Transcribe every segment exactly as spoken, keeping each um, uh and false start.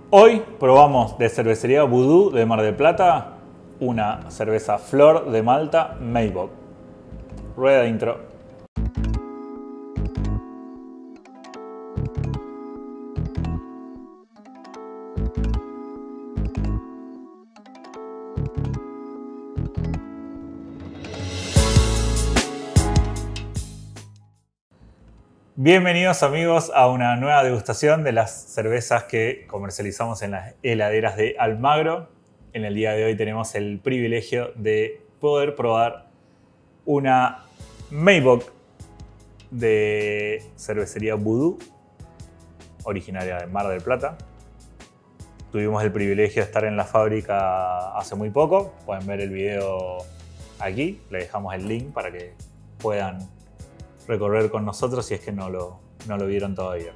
Hoy probamos de cervecería Vudú de Mar del Plata una cerveza Flor de Malta Meibock. Rueda de intro. Bienvenidos amigos a una nueva degustación de las cervezas que comercializamos en las heladeras de Almagro. En el día de hoy tenemos el privilegio de poder probar una Meibock de cervecería Vudú, originaria de Mar del Plata. Tuvimos el privilegio de estar en la fábrica hace muy poco. Pueden ver el video aquí, le dejamos el link para que puedan recorrer con nosotros si es que no lo, no lo vieron todavía.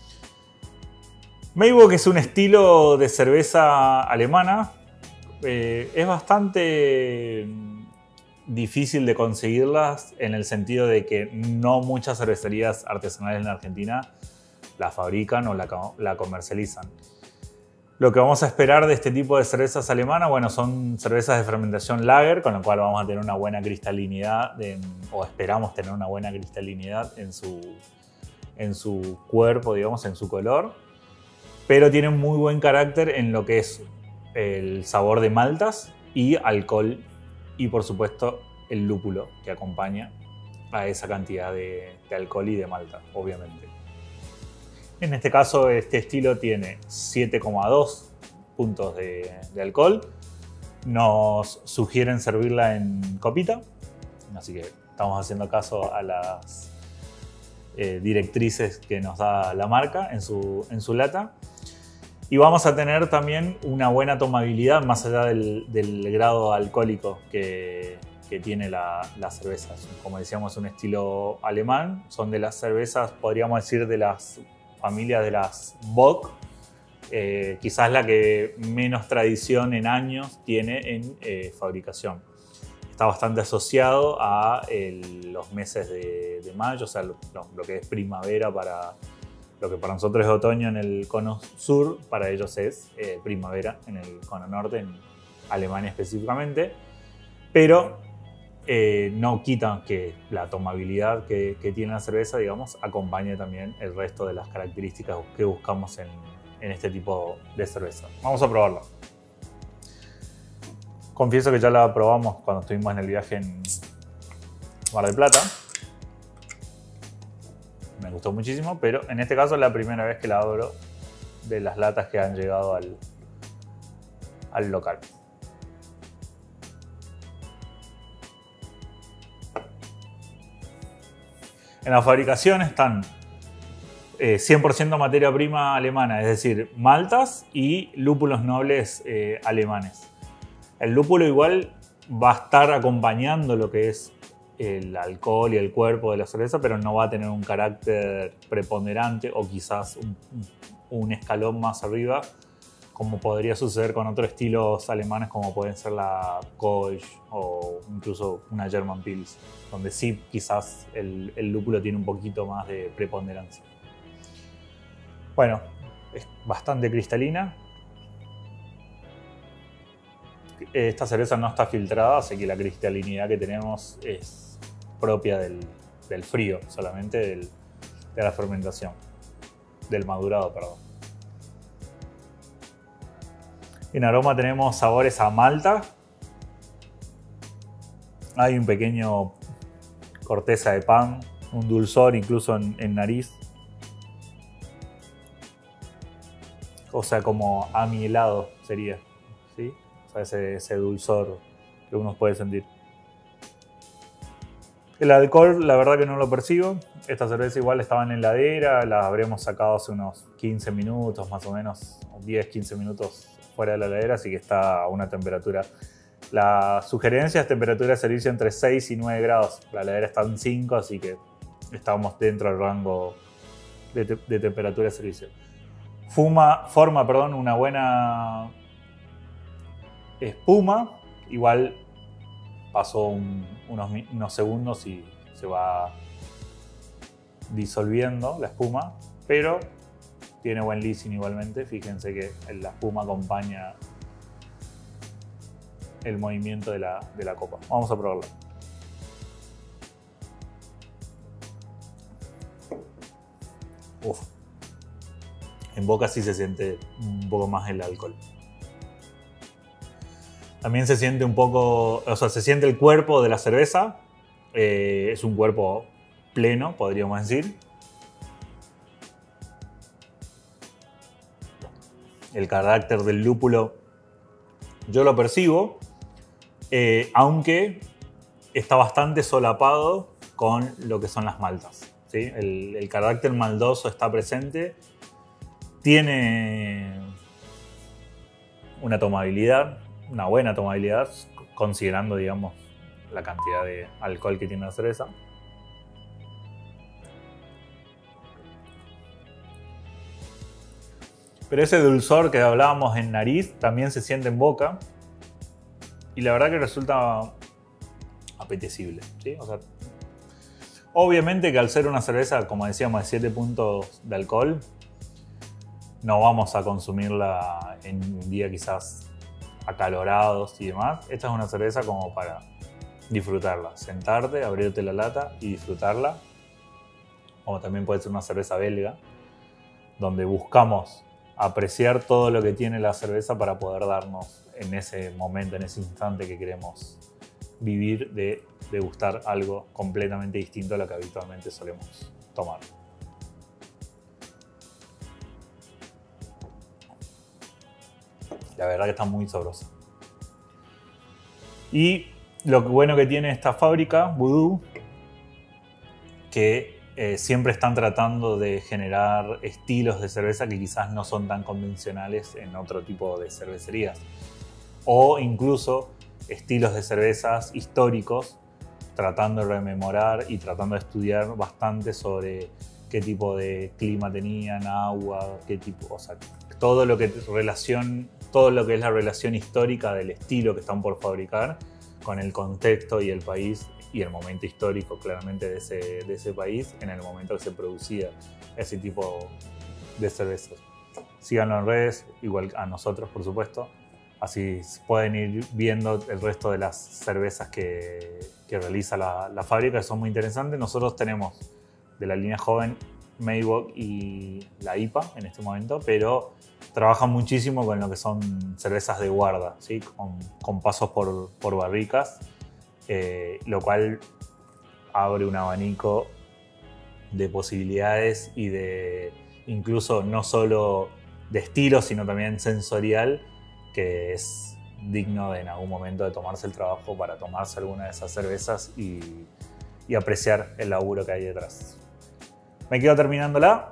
Meibock es un estilo de cerveza alemana. Eh, es bastante difícil de conseguirlas en el sentido de que no muchas cervecerías artesanales en Argentina la fabrican o la, la comercializan. Lo que vamos a esperar de este tipo de cervezas alemanas, bueno, son cervezas de fermentación lager, con lo cual vamos a tener una buena cristalinidad, de, o esperamos tener una buena cristalinidad en su, en su cuerpo, digamos, en su color. Pero tienen muy buen carácter en lo que es el sabor de maltas y alcohol y, por supuesto, el lúpulo que acompaña a esa cantidad de, de alcohol y de malta, obviamente. En este caso, este estilo tiene siete coma dos puntos de, de alcohol. Nos sugieren servirla en copita, así que estamos haciendo caso a las eh, directrices que nos da la marca en su, en su lata. Y vamos a tener también una buena tomabilidad más allá del, del grado alcohólico que, que tiene la, la cerveza. Como decíamos, un estilo alemán. Son de las cervezas, podríamos decir, de las familia de las Bock, eh, quizás la que menos tradición en años tiene en eh, fabricación. Está bastante asociado a el, los meses de, de mayo, o sea, lo, lo que es primavera para lo que para nosotros es otoño en el cono sur, para ellos es eh, primavera en el cono norte, en Alemania específicamente, pero Eh, no quita que la tomabilidad que, que tiene la cerveza, digamos, acompañe también el resto de las características que buscamos en, en este tipo de cerveza. Vamos a probarla. Confieso que ya la probamos cuando estuvimos en el viaje en Mar del Plata. Me gustó muchísimo, pero en este caso es la primera vez que la abro de las latas que han llegado al, al local. En la fabricación están eh, cien por ciento materia prima alemana, es decir, maltas y lúpulos nobles eh, alemanes. El lúpulo igual va a estar acompañando lo que es el alcohol y el cuerpo de la cerveza, pero no va a tener un carácter preponderante o quizás un, un escalón más arriba, como podría suceder con otros estilos alemanes como pueden ser la Kölsch o incluso una German Pils, donde sí quizás el, el lúpulo tiene un poquito más de preponderancia. Bueno, es bastante cristalina. Esta cerveza no está filtrada, así que la cristalinidad que tenemos es propia del, del frío, solamente del, de la fermentación, del madurado, perdón. En aroma tenemos sabores a malta. Hay un pequeño corteza de pan, un dulzor incluso en, en nariz. O sea, como amielado sería, ¿sí? O sea, ese, ese dulzor que uno puede sentir. El alcohol, la verdad que no lo percibo. Esta cerveza igual estaba en la heladera, la habremos sacado hace unos quince minutos, más o menos, diez a quince minutos fuera de la heladera, así que está a una temperatura. La sugerencia es temperatura de servicio entre seis y nueve grados. La heladera está en cinco, así que estamos dentro del rango de, te de temperatura de servicio. Fuma, forma perdón, una buena espuma. Igual pasó un, unos, unos segundos y se va disolviendo la espuma, pero Tiene buen leasing igualmente. Fíjense que la espuma acompaña el movimiento de la, de la copa. Vamos a probarla. Uf. En boca sí se siente un poco más el alcohol. También se siente un poco, o sea, se siente el cuerpo de la cerveza. Eh, es un cuerpo pleno, podríamos decir. El carácter del lúpulo yo lo percibo, eh, aunque está bastante solapado con lo que son las maltas, ¿sí? El, el carácter maldoso está presente. Tiene una tomabilidad, una buena tomabilidad, considerando, digamos, la cantidad de alcohol que tiene la cerveza. Pero ese dulzor que hablábamos en nariz también se siente en boca. Y la verdad que resulta apetecible, ¿sí? O sea, obviamente que al ser una cerveza, como decíamos, de siete puntos de alcohol, no vamos a consumirla en un día quizás acalorados y demás. Esta es una cerveza como para disfrutarla, sentarte, abrirte la lata y disfrutarla. O también puede ser una cerveza belga, donde buscamos apreciar todo lo que tiene la cerveza para poder darnos en ese momento, en ese instante que queremos vivir, de degustar algo completamente distinto a lo que habitualmente solemos tomar. La verdad que está muy sabrosa. Y lo bueno que tiene esta fábrica, Voodoo, que eh, siempre están tratando de generar estilos de cerveza que quizás no son tan convencionales en otro tipo de cervecerías. O incluso estilos de cervezas históricos, tratando de rememorar y tratando de estudiar bastante sobre qué tipo de clima tenían, agua, qué tipo, o sea, todo lo que relación, todo lo que es la relación histórica del estilo que están por fabricar con el contexto y el país y el momento histórico claramente de ese, de ese país en el momento que se producía ese tipo de cervezas. Síganlo en redes, igual a nosotros por supuesto, así pueden ir viendo el resto de las cervezas que, que realiza la, la fábrica, que son muy interesantes. Nosotros tenemos de la línea joven Maibock y la I P A en este momento, pero trabajan muchísimo con lo que son cervezas de guarda, ¿sí? con, con pasos por, por barricas, eh, lo cual abre un abanico de posibilidades y de incluso no solo de estilo, sino también sensorial, que es digno de en algún momento de tomarse el trabajo para tomarse alguna de esas cervezas y, y apreciar el laburo que hay detrás. Me quedo terminándola.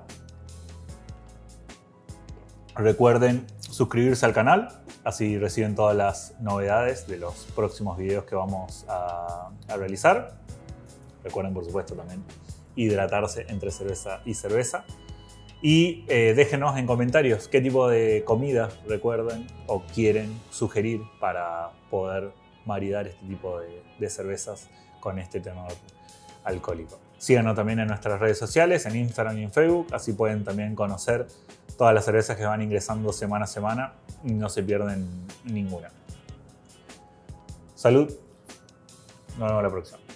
Recuerden suscribirse al canal, así reciben todas las novedades de los próximos videos que vamos a, a realizar. Recuerden, por supuesto, también hidratarse entre cerveza y cerveza. Y eh, déjenos en comentarios qué tipo de comida recuerden o quieren sugerir para poder maridar este tipo de, de cervezas con este tenor alcohólico. Síganos también en nuestras redes sociales, en Instagram y en Facebook, así pueden también conocer todas las cervezas que van ingresando semana a semana y no se pierden ninguna. Salud, nos vemos la próxima.